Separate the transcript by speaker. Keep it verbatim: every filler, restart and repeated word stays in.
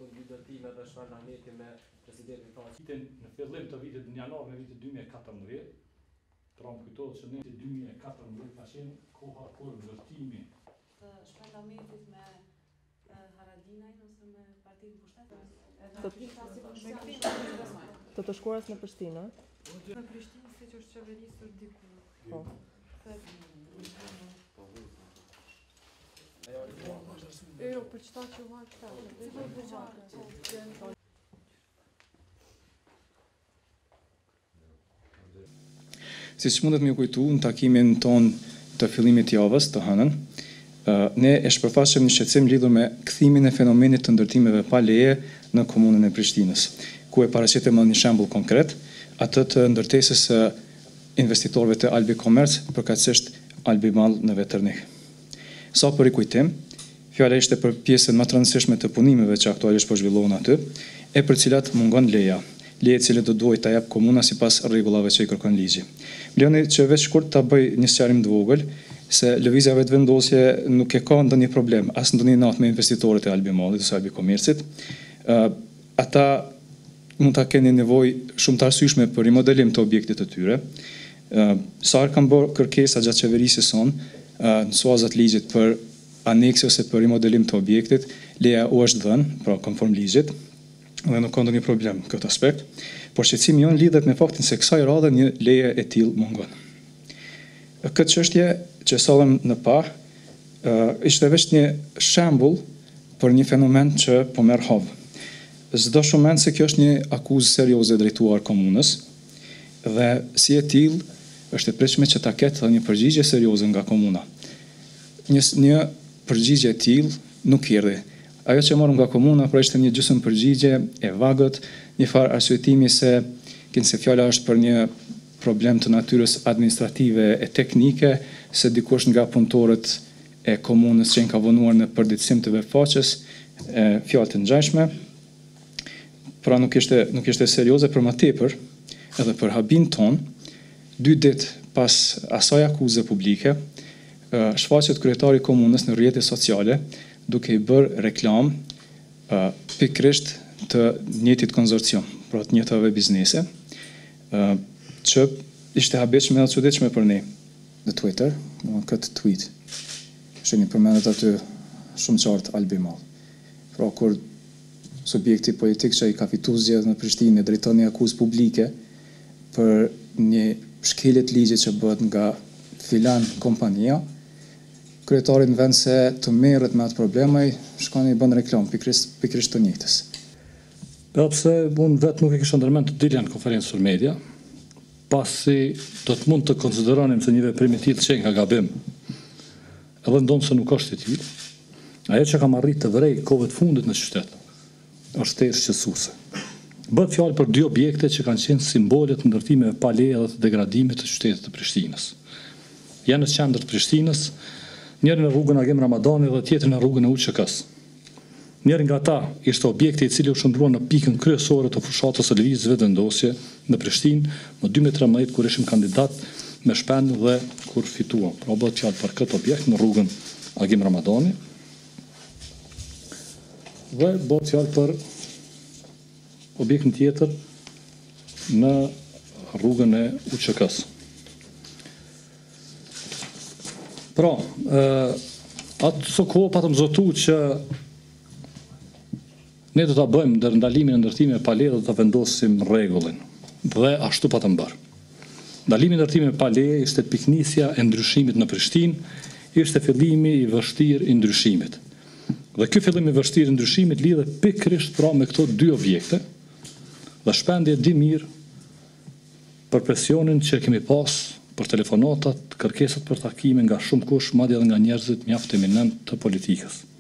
Speaker 1: këto dy dëtime dhe shpërndamjeti me presidentin tonë.
Speaker 2: Në fillim të vitit në janar në vitit dy mijë e katërmbëdhjetë, pra më kujtohet që në vitin dy mijë e katërmbëdhjetë ka qenë koha kur ndërtimi
Speaker 3: të shpërndametit me Haradinajn ose me Partinë Pushtetit.
Speaker 4: Të të shkuarës në Prishtinë, a?
Speaker 3: Në Prishtinë si që është qeverisur diku.
Speaker 4: Po.
Speaker 3: Jo, për qëta që vajtë ta.
Speaker 5: Si që mundet me ju kujtu në takimin ton të fillimit javës të hënën, ne e shpërfaqëm një shqetësim lidhur me kthimin e fenomenit të ndërtimeve pa leje në komunën e Prishtinës, ku e paraqitëm një shembull konkret, atë të ndërtesës së investitorëve të Albi Commerce, përkatësisht Albi Mall në Veternik. Sa për rikujtim, fjala ishte për pjesën më të rëndësishme të punimeve që aktualisht po zhvillohen aty, e për cilat mungon leja, leje të cilët do duhet ta jap komuna sipas rregullave që i kërkon ligji. Lejoni që veç shkurt ta bëj një sqarim të vogël se lëvizja vetëvendosje nuk e ka ndonjë problem as ndonjë natë me investitorët e Albi Mallit ose Albi Commerce-it. Uh, ata mund ta keni nevojë shumë të arsyeshme për rimodelim të objektit të tyre. Uh, sa herë kanë bërë kërkesa gjatë qeverisjes son, uh, në suazat ligjit për anekse ose për rimodelim të objektit, leja u është dhënë, pra konform ligjit, dhe nuk ka ndonjë problem në këtë aspekt, por shqetësimi jon lidhet me faktin se kësaj radhe një leje e tillë mungon. Këtë çështje që sollëm në pa, ishte vetëm një shembull për një fenomen që po merr hovë. S'do shumë mend se kjo është një akuzë serioze drejtuar komunës dhe si e tillë është e pritshme që ta ketë një përgjigje serioze nga komuna. Një, një përgjigje e tillë nuk erdhi. Ajo që morëm nga komuna pra ishte një gjysmë përgjigje e vagët, një farë arsyetimi se kinse fjala është për një problem të natyrës administrative e teknike, se dikush nga punëtorët e komunës që ka vonuar në përditësim të veçfaqes, fjalë të ngjashme, pra nuk ishte nuk ishte serioze, për më tepër, edhe për habin ton, dy ditë pas asaj akuze publike, shfaqet kryetari i komunës në rrjetet sociale, duke i bërë reklam uh, pikrisht të njëjtit konsorcium, pra të njëjtave biznese, uh, që ishte habitshme dhe çuditshme për ne në Twitter, në këtë tweet. Sheni përmendet aty shumë qartë Albi Mall. Pra kur subjekti politik që i ka fituar zgjedhjet në Prishtinë drejton një akuzë publike për një shkelje të ligjit që bëhet nga filan kompania, kryetari në vend se të merret me atë probleme, shkon i bën reklam pikrisht pikrisht të njëjtës.
Speaker 2: Edhe pse unë vetë nuk e kisha ndërmend të dilja në konferencë sur media, pasi do të mund të konsideronim se një veprim i tillë që nga gabim, edhe ndonë se nuk është i tillë, ajo që kam arrit të vërej kohëve të fundit në qytet, është tërë shqetësuese. Bëhet fjalë për dy objekte që kanë qenë simbolet të ndërtimeve pa leje dhe të degradimit të qytetit të Prishtinës. Janë në qendër të Prishtinës, njëri në rrugën Agim Ramadani dhe tjetri në rrugën e U Q K-s. Njëri nga ta ishte objekti i cili u shndrua në pikën kryesore të fushatës së lëvizjes vetëvendosje në Prishtinë në dy mijë e tretnaest kur ishim kandidat me shpend dhe kur fituam. Pra bëhet fjalë për këtë objekt në rrugën Agim Ramadani. Dhe bëhet fjalë për objektin tjetër në rrugën e U Q K-s. Pra, atë së kohë patëm zotu që ne do ta bëjmë ndër ndalimin e ndërtimeve pa leje, do ta vendosim rregullin. Dhe ashtu patëm bërë. Ndalimi i ndërtimeve pa leje ishte piknisja e ndryshimit në Prishtinë, ishte fillimi i vështirë i ndryshimit. Dhe ky fillim i vështirë i ndryshimit lidhet pikërisht pra me këto dy objekte, dhe shpendje di mirë për presionin që kemi pas për telefonatat, kërkesat për takime nga shumë kush, madje edhe nga njerëzit mjaft eminent të politikës.